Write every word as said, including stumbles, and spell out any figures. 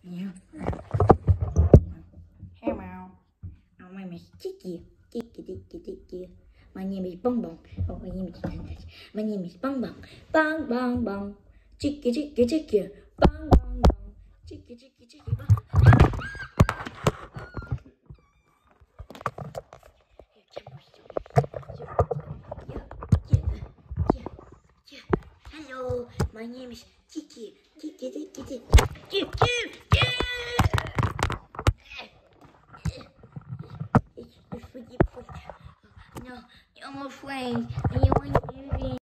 Yeah. Hello. Oh, my name is Tiki. Tiki, Tiki, Tiki. My name is Bong Bong. Oh, my name is My name is Bong Bong. Bong Bong Bong. Tiki, Tiki, Tiki. Bong Bong Bong. Tiki, Tiki, Tiki. Bong. Hello, my name is Tiki. Tiki, Tiki, Tiki. Tiki, It's for you. No, no more friends.